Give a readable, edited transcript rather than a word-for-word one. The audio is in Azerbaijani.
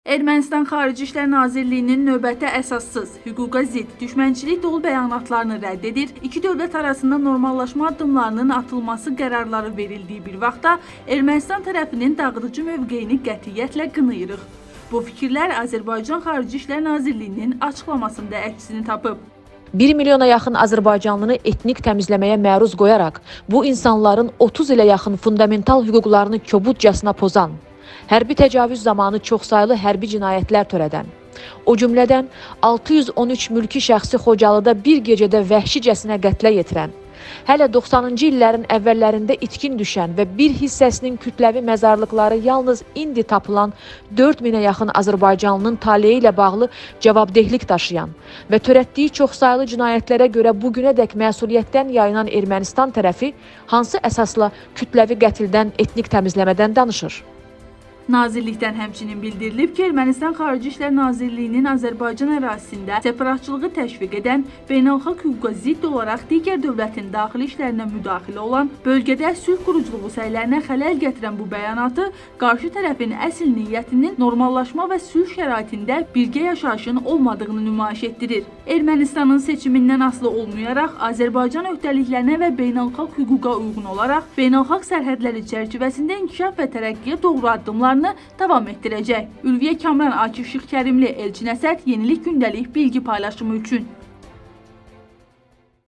Ermənistan Xarici İşlər Nazirliyinin növbəti əsassız, hüquqa zidd, düşmənçilik dolu bəyanatlarını rədd edir, iki dövlət arasında normallaşma addımlarının atılması qərarları verildiyi bir vaxtda Ermənistan tərəfinin dağıdıcı mövqeyini qətiyyətlə qınayırıq. Bu fikirlər Azərbaycan Xarici İşlər Nazirliyinin açıqlamasında əksini tapıb. 1 milyona yaxın Azərbaycanlını etnik təmizləməyə məruz qoyaraq, bu insanların 30 ilə yaxın fundamental hüquqlarını kobudcasına pozan, hərbi təcavüz zamanı çoxsaylı hərbi cinayətlər törədən, o cümlədən 613 mülki şəxsi Xocalıda bir gecədə vəhşicəsinə qətlə yetirən, hələ 90-cı illərin əvvəllərində itkin düşən və bir hissəsinin kütləvi məzarlıqları yalnız indi tapılan 4000-ə yaxın Azərbaycanlının taleyi ilə bağlı cavabdehlik daşıyan və törətdiyi çoxsaylı cinayətlərə görə bugünədək məsuliyyətdən yayınan Ermənistan tərəfi hansı əsasla kütləvi qətldən, etnik təmizləmədən danışır? Nazirlikdən həmçinin bildirilib ki, Ermənistan Xarici İşlər Nazirliyinin Azərbaycan ərazisində separatçılığı təşviq edən, beynəlxalq hüquqa zidd olaraq digər dövlətin daxili işlərinə müdaxilə olan, bölgədə sülh quruculuğu səylərinə xələl gətirən bu bəyanatı qarşı tərəfin əsl niyyətinin normallaşma və sülh şəraitində birgə yaşayışın olmadığını nümayiş etdirir. Ermənistanın seçimindən asılı olmayaraq, Azərbaycan öhdəliklərinə və beynəlxalq hüquqa uyğun olaraq beynəlxalq sərhədləri çərçivəsində inkişaf və tərəqqiyə doğru addımlar davam etdirəcək. Ülviyə Kamran, Akif Şıxkərimli, Elçin Əsəd, Yenilik Gündəlik bilgi paylaşımı üçün.